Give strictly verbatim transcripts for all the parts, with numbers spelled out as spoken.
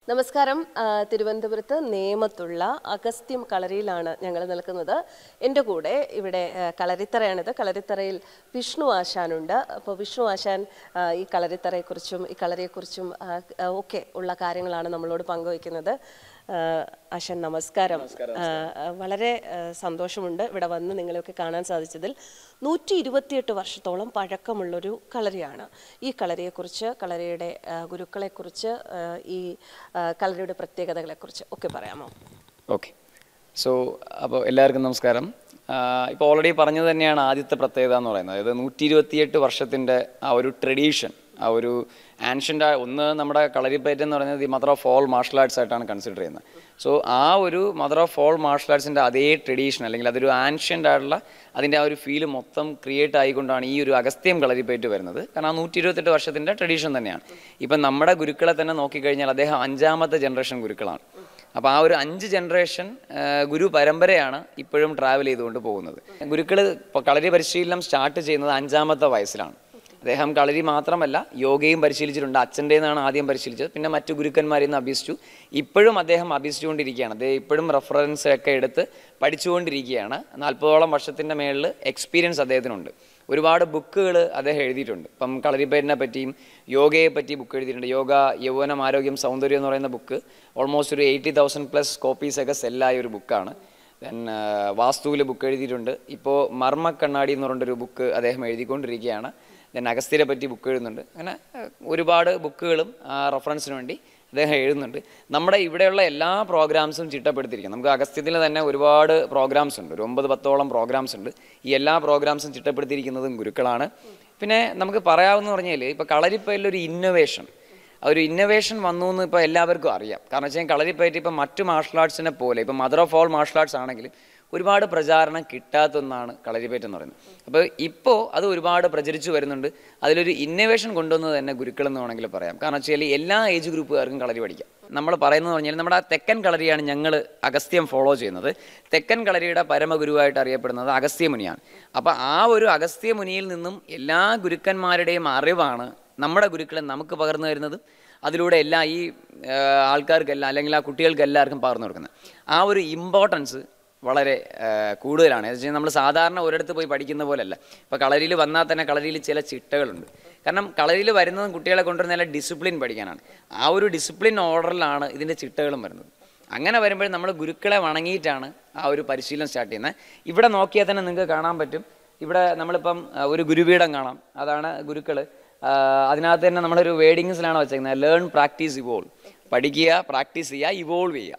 നമസ്കാരം. തിരുവനന്തപുരത്ത് നേമത്തുള്ള അഗസ്ത്യം കളരിയിലാണ് ഞങ്ങൾ നിൽക്കുന്നത്. എൻ്റെ കൂടെ ഇവിടെ കളരിത്തറയാണിത്. കളരിത്തറയിൽ വിഷ്ണു ആശാനുണ്ട്. അപ്പോൾ വിഷ്ണു ആശാൻ ഈ കളരിത്തറയെക്കുറിച്ചും ഈ കളരിയെക്കുറിച്ചും ഒക്കെ ഉള്ള കാര്യങ്ങളാണ് നമ്മളോട് പങ്കുവയ്ക്കുന്നത്. ആശാൻ നമസ്കാരം. വളരെ സന്തോഷമുണ്ട് ഇവിടെ വന്ന് നിങ്ങളെയൊക്കെ കാണാൻ സാധിച്ചതിൽ. നൂറ്റി ഇരുപത്തിയെട്ട് വർഷത്തോളം പഴക്കമുള്ളൊരു കളരിയാണ്. ഈ കളരിയെക്കുറിച്ച്, കളരിയുടെ ഗുരുക്കളെക്കുറിച്ച്, ഈ കളരിയുടെ പ്രത്യേകതകളെക്കുറിച്ച് ഒക്കെ പറയാമോ? ഓക്കെ. സോ അപ്പോൾ എല്ലാവർക്കും നമസ്കാരം. ഇപ്പോൾ ഓൾറെഡി പറഞ്ഞത് തന്നെയാണ് ആദ്യത്തെ പ്രത്യേകത എന്ന് പറയുന്നത്. അതായത് നൂറ്റി ഇരുപത്തിയെട്ട് വർഷത്തിൻ്റെ ആ ഒരു ട്രഡീഷൻ, ആ ഒരു ആൻഷ്യൻ്റ്, ഒന്ന് നമ്മുടെ കളരിപ്പയറ്റ് എന്ന് പറയുന്നത് ഈ mother of all martial arts ആയിട്ടാണ് കൺസിഡർ ചെയ്യുന്നത്. സോ ആ ഒരു മദർ ഓഫ് ഓൾ മാർഷൽ ആർട്സിൻ്റെ അതേ ട്രഡീഷൻ, അല്ലെങ്കിൽ അതൊരു ആൻഷ്യൻ്റ് ആയിട്ടുള്ള അതിൻ്റെ ആ ഒരു ഫീല് മൊത്തം ക്രിയേറ്റ് ആയിക്കൊണ്ടാണ് ഈ ഒരു അഗസ്ത്യം കളരിപ്പയറ്റ് വരുന്നത്. കാരണം ആ നൂറ്റി ഇരുപത്തെട്ട് വർഷത്തിൻ്റെ ട്രഡീഷൻ തന്നെയാണ്. ഇപ്പം നമ്മുടെ ഗുരുക്കളെ തന്നെ നോക്കിക്കഴിഞ്ഞാൽ അദ്ദേഹം അഞ്ചാമത്തെ ജനറേഷൻ ഗുരുക്കളാണ്. അപ്പോൾ ആ ഒരു അഞ്ച് ജനറേഷൻ ഗുരു പരമ്പരയാണ് ഇപ്പോഴും ട്രാവൽ ചെയ്തുകൊണ്ട് പോകുന്നത്. ഗുരുക്കൾ കളരി പരിശീലനം സ്റ്റാർട്ട് ചെയ്യുന്നത് അഞ്ചാമത്തെ വയസ്സിലാണ്. അദ്ദേഹം കളരി മാത്രമല്ല യോഗയും പരിശീലിച്ചിട്ടുണ്ട്. അച്ഛൻ്റെ നിന്നാണ് ആദ്യം പരിശീലിച്ചത്, പിന്നെ മറ്റു ഗുരുക്കന്മാരിൽ നിന്ന് അഭ്യസിച്ചു. ഇപ്പോഴും അദ്ദേഹം അഭ്യസിച്ചുകൊണ്ടിരിക്കുകയാണ്. അദ്ദേഹം ഇപ്പോഴും റെഫറൻസ് ഒക്കെ എടുത്ത് പഠിച്ചുകൊണ്ടിരിക്കുകയാണ്. നാൽപ്പതോളം വർഷത്തിൻ്റെ മേളിൽ എക്സ്പീരിയൻസ് അദ്ദേഹത്തിനുണ്ട്. ഒരുപാട് ബുക്കുകൾ അദ്ദേഹം എഴുതിയിട്ടുണ്ട്. ഇപ്പം കളരിപ്പയറ്റിനെ പറ്റിയും യോഗയെ പറ്റി ബുക്ക് എഴുതിയിട്ടുണ്ട്. യോഗ, യൗവനം, ആരോഗ്യം, സൗന്ദര്യം എന്ന് പറയുന്ന ബുക്ക് ഓൾമോസ്റ്റ് ഒരു എയ്റ്റി തൗസൻഡ് പ്ലസ് കോപ്പീസൊക്കെ സെല്ലായ ഒരു ബുക്കാണ്. ദെൻ വാസ്തുവിൽ ബുക്ക് എഴുതിയിട്ടുണ്ട്. ഇപ്പോൾ മർമ്മ കണ്ണാടി എന്ന് പറഞ്ഞൊരു ബുക്ക് അദ്ദേഹം എഴുതിക്കൊണ്ടിരിക്കുകയാണ്. ദെൻ അഗസ്ത്യരെ പറ്റി ബുക്ക് എഴുതുന്നുണ്ട്. അങ്ങനെ ഒരുപാട് ബുക്കുകളും ആ റെഫറൻസിന് വേണ്ടി അദ്ദേഹം എഴുതുന്നുണ്ട്. നമ്മുടെ ഇവിടെയുള്ള എല്ലാ പ്രോഗ്രാംസും ചിട്ടപ്പെടുത്തിയിരിക്കും. നമുക്ക് അഗസ്ത്യത്തിൽ തന്നെ ഒരുപാട് പ്രോഗ്രാംസ് ഉണ്ട്, ഒരു ഒമ്പത് പത്തോളം പ്രോഗ്രാംസ് ഉണ്ട്. ഈ എല്ലാ പ്രോഗ്രാംസും ചിട്ടപ്പെടുത്തിയിരിക്കുന്നതും ഗുരുക്കളാണ്. പിന്നെ നമുക്ക് പറയാമെന്ന് പറഞ്ഞാൽ ഇപ്പോൾ കളരിപ്പയറ്റിലൊരു ഇന്നൊവേഷൻ, ഒരു ഇന്നൊവേഷൻ വന്നു എന്ന് ഇപ്പോൾ എല്ലാവർക്കും അറിയാം. കാരണം വെച്ചാൽ കളരിപ്പയറ്റ് ഇപ്പോൾ മറ്റു മാർഷൽ ആർട്സിനെ പോലെ, ഇപ്പോൾ mother of all martial arts ആണെങ്കിലും ഒരുപാട് പ്രചാരണം കിട്ടാത്തൊന്നാണ് കളരിപ്പയറ്റ് എന്ന് പറയുന്നത്. അപ്പോൾ ഇപ്പോൾ അത് ഒരുപാട് പ്രചരിച്ചു വരുന്നുണ്ട്. അതിലൊരു ഇന്നോവേഷൻ കൊണ്ടുവന്നത് തന്നെ ഗുരുക്കളെന്ന് വേണമെങ്കിൽ പറയാം. കാരണം വെച്ചാൽ എല്ലാ ഏജ് ഗ്രൂപ്പുകാർക്കും കളരി പഠിക്കാം. നമ്മൾ പറയുന്നത് പറഞ്ഞാൽ നമ്മുടെ തെക്കൻ കളരിയാണ് ഞങ്ങൾ അഗസ്ത്യം ഫോളോ ചെയ്യുന്നത്. തെക്കൻ കളരിയുടെ പരമഗുരുവായിട്ട് അറിയപ്പെടുന്നത് അഗസ്ത്യമുനിയാണ്. അപ്പോൾ ആ ഒരു അഗസ്ത്യമുനിയിൽ നിന്നും എല്ലാ ഗുരുക്കന്മാരുടെയും അറിവാണ് നമ്മുടെ ഗുരുക്കളെ നമുക്ക് പകർന്നു തരുന്നത്. അതിലൂടെ എല്ലാ ഈ ആൾക്കാർക്കെല്ലാം, അല്ലെങ്കിൽ ആ കുട്ടികൾക്ക് എല്ലാവർക്കും പകർന്നു കൊടുക്കുന്നത്. ആ ഒരു ഇമ്പോർട്ടൻസ് വളരെ കൂടുതലാണ്. എന്ന് വെച്ചാൽ നമ്മൾ സാധാരണ ഒരിടത്ത് പോയി പഠിക്കുന്ന പോലെയല്ല. ഇപ്പോൾ കളരിയിൽ വന്നാൽ തന്നെ കളരിയിൽ ചില ചിട്ടകളുണ്ട്. കാരണം കളരിയിൽ വരുന്നതും കുട്ടികളെ കൊണ്ടുവരുന്ന നല്ല ഡിസിപ്ലിൻ പഠിക്കാനാണ്. ആ ഒരു ഡിസിപ്ലിൻ ഓർഡറിലാണ് ഇതിൻ്റെ ചിട്ടകളും വരുന്നത്. അങ്ങനെ വരുമ്പോൾ നമ്മൾ ഗുരുക്കളെ വണങ്ങിയിട്ടാണ് ആ ഒരു പരിശീലനം സ്റ്റാർട്ട് ചെയ്യുന്നത്. ഇവിടെ നോക്കിയാൽ തന്നെ നിങ്ങൾക്ക് കാണാൻ പറ്റും. ഇവിടെ നമ്മളിപ്പം ഒരു ഗുരുപീഠം കാണാം, അതാണ് ഗുരുക്കൾ. അതിനകത്ത് തന്നെ നമ്മളൊരു വേഡിങ്സിലാണ് വെച്ചേക്കുന്നത്, ലേൺ, പ്രാക്ടീസ്, ഇവോൾവ്. പഠിക്കുക, പ്രാക്ടീസ് ചെയ്യുക, ഇവോൾവ് ചെയ്യുക.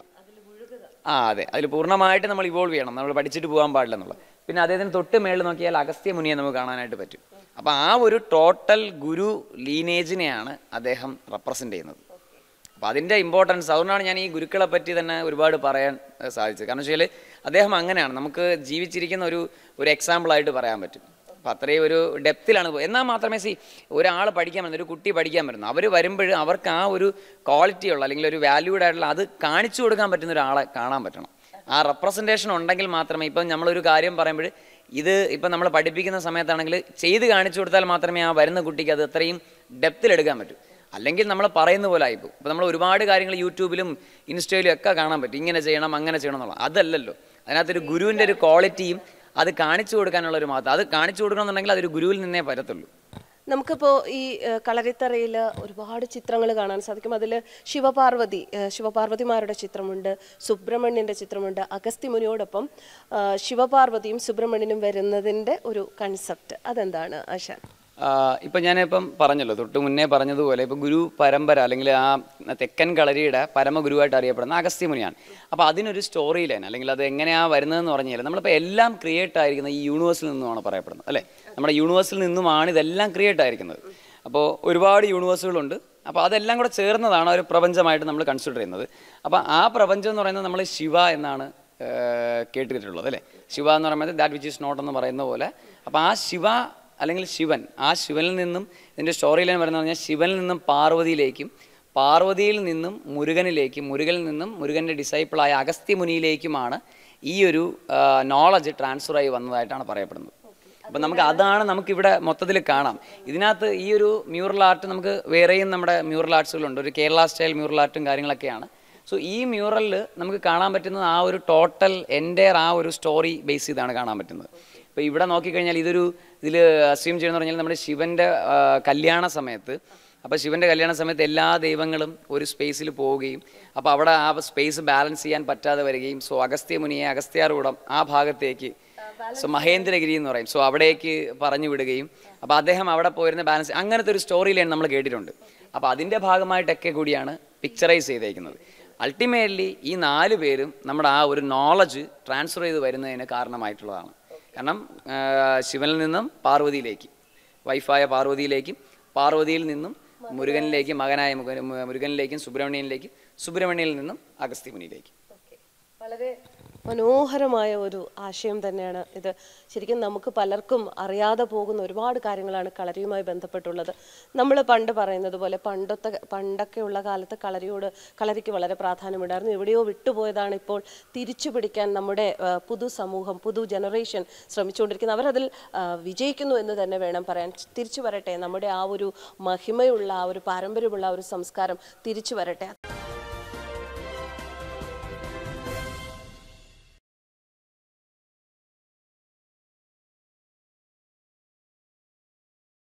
ആ അതെ, അതിൽ പൂർണ്ണമായിട്ട് നമ്മൾ ഇവോൾവ് ചെയ്യണം, നമ്മൾ പഠിച്ചിട്ട് പോകാൻ പാടില്ല എന്നുള്ളത്. പിന്നെ അദ്ദേഹത്തിന് തൊട്ട് മേളിൽ നോക്കിയാൽ അഗസ്ത്യമുനിയെ നമുക്ക് കാണാനായിട്ട് പറ്റും. അപ്പോൾ ആ ഒരു ടോട്ടൽ ഗുരു ലീനേജിനെയാണ് അദ്ദേഹം റെപ്രസെൻ്റ് ചെയ്യുന്നത്. അപ്പോൾ അതിൻ്റെ ഇമ്പോർട്ടൻസ്, അതുകൊണ്ടാണ് ഞാൻ ഈ ഗുരുക്കളെ പറ്റി തന്നെ ഒരുപാട് പറയാൻ സാധിച്ചത്. കാരണം വെച്ചാൽ അദ്ദേഹം അങ്ങനെയാണ് നമുക്ക് ജീവിച്ചിരിക്കുന്ന ഒരു ഒരു എക്സാമ്പിളായിട്ട് പറയാൻ പറ്റും. അപ്പോൾ അത്രയും ഒരു ഡെപ്തിലാണ്. എന്നാൽ മാത്രമേ സി ഒരാൾ പഠിക്കാൻ വരുന്നത്, ഒരു കുട്ടി പഠിക്കാൻ വരുന്നത്, അവർ വരുമ്പോൾ അവർക്ക് ആ ഒരു ക്വാളിറ്റിയുള്ള, അല്ലെങ്കിൽ ഒരു വാല്യൂഡ് ആയിട്ടുള്ള, അത് കാണിച്ചു കൊടുക്കാൻ പറ്റുന്ന ഒരാളെ കാണാൻ പറ്റണം. ആ റെപ്രസെൻറ്റേഷൻ ഉണ്ടെങ്കിൽ മാത്രമേ, ഇപ്പം നമ്മളൊരു കാര്യം പറയുമ്പോൾ ഇത് ഇപ്പം നമ്മൾ പഠിപ്പിക്കുന്ന സമയത്താണെങ്കിൽ ചെയ്ത് കാണിച്ചു കൊടുത്താൽ മാത്രമേ ആ വരുന്ന കുട്ടിക്ക് അത് അത്രയും ഡെപ്തിലെടുക്കാൻ പറ്റൂ. അല്ലെങ്കിൽ നമ്മൾ പറയുന്ന പോലെ ആയിപ്പോൾ. ഇപ്പോൾ നമ്മൾ ഒരുപാട് കാര്യങ്ങൾ യൂട്യൂബിലും ഇൻസ്റ്റയിലും ഒക്കെ കാണാൻ പറ്റും, ഇങ്ങനെ ചെയ്യണം അങ്ങനെ ചെയ്യണം എന്നുള്ള. അതല്ലല്ലോ, അതിനകത്തൊരു ഗുരുവിൻ്റെ ഒരു ക്വാളിറ്റിയും അത് കാണിച്ചു കൊടുക്കാനുള്ള ഒരു മാത്രം, അത് കാണിച്ചു കൊടുക്കണമെന്നുണ്ടെങ്കിൽ അതൊരു ഗുരുവിൽ നിന്നേ പറ്റത്തുള്ളൂ. നമുക്കിപ്പോൾ ഈ കളരിത്തറയിൽ ഒരുപാട് ചിത്രങ്ങൾ കാണാൻ സാധിക്കും. അതിൽ ശിവപാർവതി ശിവപാർവതിമാരുടെ ചിത്രമുണ്ട്, സുബ്രഹ്മണ്യൻ്റെ ചിത്രമുണ്ട്. അഗസ്ത്യമുനിയോടൊപ്പം ശിവപാർവതിയും സുബ്രഹ്മണ്യനും വരുന്നതിൻ്റെ ഒരു കൺസെപ്റ്റ് അതെന്താണ് ആശാൻ? ഇപ്പം ഞാനിപ്പം പറഞ്ഞല്ലോ, തൊട്ട് മുന്നേ പറഞ്ഞതുപോലെ ഇപ്പോൾ ഗുരു പരമ്പര, അല്ലെങ്കിൽ ആ തെക്കൻ കളരിയുടെ പരമഗുരുവായിട്ട് അറിയപ്പെടുന്ന അഗസ്ത്യമുനിയാണ്. അപ്പോൾ അതിനൊരു സ്റ്റോറി ലൈൻ, അല്ലെങ്കിൽ അത് എങ്ങനെയാണ് വരുന്നതെന്ന് പറഞ്ഞാൽ, നമ്മളിപ്പോൾ എല്ലാം ക്രിയേറ്റ് ആയിരിക്കുന്നത് ഈ യൂണിവേഴ്സിൽ നിന്നുമാണ് പറയപ്പെടുന്നത്, അല്ലേ? നമ്മുടെ യൂണിവേഴ്സിൽ നിന്നുമാണ് ഇതെല്ലാം ക്രിയേറ്റ് ആയിരിക്കുന്നത്. അപ്പോൾ ഒരുപാട് യൂണിവേഴ്സുകളുണ്ട്. അപ്പോൾ അതെല്ലാം കൂടെ ചേർന്നതാണ് ഒരു പ്രപഞ്ചമായിട്ട് നമ്മൾ കൺസിഡർ ചെയ്യുന്നത്. അപ്പോൾ ആ പ്രപഞ്ചം എന്ന് പറയുന്നത് നമ്മൾ ശിവ എന്നാണ് കേട്ടിട്ടുള്ളത്, അല്ലേ? ശിവ എന്ന് പറയുന്നത് ദാറ്റ് വിച്ച് ഈസ് നോട്ട് എന്ന് പറയുന്ന പോലെ. അപ്പോൾ ആ ശിവ അല്ലെങ്കിൽ ശിവൻ, ആ ശിവനിൽ നിന്നും ഇതിൻ്റെ സ്റ്റോറി ലൈൻ വരുന്നത് പറഞ്ഞാൽ ശിവനിൽ നിന്നും പാർവതിയിലേക്കും, പാർവതിയിൽ നിന്നും മുരുകനിലേക്കും, മുരുകനിൽ നിന്നും മുരുകൻ്റെ ഡിസൈപ്പിളായ അഗസ്ത്യമുനിയിലേക്കുമാണ് ഈ ഒരു നോളജ് ട്രാൻസ്ഫർ ആയി വന്നതായിട്ടാണ് പറയപ്പെടുന്നത്. അപ്പം നമുക്ക് അതാണ് നമുക്കിവിടെ മൊത്തത്തിൽ കാണാം. ഇതിനകത്ത് ഈ ഒരു മ്യൂറൽ ആർട്ട് നമുക്ക് വേറെയും നമ്മുടെ മ്യൂറൽ ആർട്സുകളുണ്ട്. ഒരു കേരള സ്റ്റൈൽ മ്യൂറൽ ആർട്ടും കാര്യങ്ങളൊക്കെയാണ്. സോ ഈ മ്യൂറലിൽ നമുക്ക് കാണാൻ പറ്റുന്നത് ആ ഒരു ടോട്ടൽ എൻ്റെ ആ ഒരു സ്റ്റോറി ബേസ് ചെയ്താണ് കാണാൻ പറ്റുന്നത്. ഇപ്പോൾ ഇവിടെ നോക്കിക്കഴിഞ്ഞാൽ ഇതൊരു ഇതിൽ അസ്യൂം ചെയ്യുന്ന പറഞ്ഞാൽ നമ്മുടെ ശിവൻ്റെ കല്യാണ സമയത്ത്, അപ്പോൾ ശിവൻ്റെ കല്യാണ സമയത്ത് എല്ലാ ദൈവങ്ങളും ഒരു സ്പേസിൽ പോവുകയും അപ്പോൾ അവിടെ ആ സ്പേസ് ബാലൻസ് ചെയ്യാൻ പറ്റാതെ വരികയും സോ അഗസ്ത്യ മുനിയെ അഗസ്ത്യാരൂഢം ആ ഭാഗത്തേക്ക്, സോ മഹേന്ദ്രഗിരി എന്ന് പറയും, സോ അവിടേക്ക് പറഞ്ഞു വിടുകയും അപ്പോൾ അദ്ദേഹം അവിടെ പോയിരുന്ന ബാലൻസ്, അങ്ങനത്തെ ഒരു സ്റ്റോറി ലൈൻ നമ്മൾ കേട്ടിട്ടുണ്ട്. അപ്പോൾ അതിൻ്റെ ഭാഗമായിട്ടൊക്കെ കൂടിയാണ് പിക്ചറൈസ് ചെയ്തേക്കുന്നത്. അൾട്ടിമേറ്റ്ലി ഈ നാല് പേരും നമ്മുടെ ആ ഒരു നോളജ് ട്രാൻസ്ഫർ ചെയ്ത് വരുന്നതിന് കാരണമായിട്ടുള്ളതാണ്. കാരണം ശിവനിൽ നിന്നും പാർവതിയിലേക്ക്, വൈഫായ പാർവതിയിലേക്കും, പാർവതിയിൽ നിന്നും മുരുകനിലേക്കും, മകനായ മുരുകനിലേക്കും, സുബ്രഹ്മണ്യനിലേക്കും, സുബ്രഹ്മണ്യനിൽ നിന്നും അഗസ്ത്യമുനിയിലേക്കും. വളരെ മനോഹരമായ ഒരു ആശയം തന്നെയാണ് ഇത്. ശരിക്കും നമുക്ക് പലർക്കും അറിയാതെ പോകുന്ന ഒരുപാട് കാര്യങ്ങളാണ് കളരിയുമായി ബന്ധപ്പെട്ടുള്ളത്. നമ്മൾ പണ്ട് പറയുന്നത് പോലെ പണ്ടത്തെ പണ്ടൊക്കെയുള്ള കാലത്ത് കളരിയോട് കളരിക്ക് വളരെ പ്രാധാന്യമുണ്ടായിരുന്നു. എവിടെയോ വിട്ടുപോയതാണ് ഇപ്പോൾ തിരിച്ചു പിടിക്കാൻ നമ്മുടെ പുതുസമൂഹം, പുതു ജനറേഷൻ ശ്രമിച്ചുകൊണ്ടിരിക്കുന്നത്. അവരതിൽ വിജയിക്കുന്നു എന്ന് തന്നെ വേണം പറയാൻ. തിരിച്ചു വരട്ടെ, നമ്മുടെ ആ ഒരു മഹിമയുള്ള, ആ ഒരു പാരമ്പര്യമുള്ള ഒരു സംസ്കാരം തിരിച്ചു വരട്ടെ.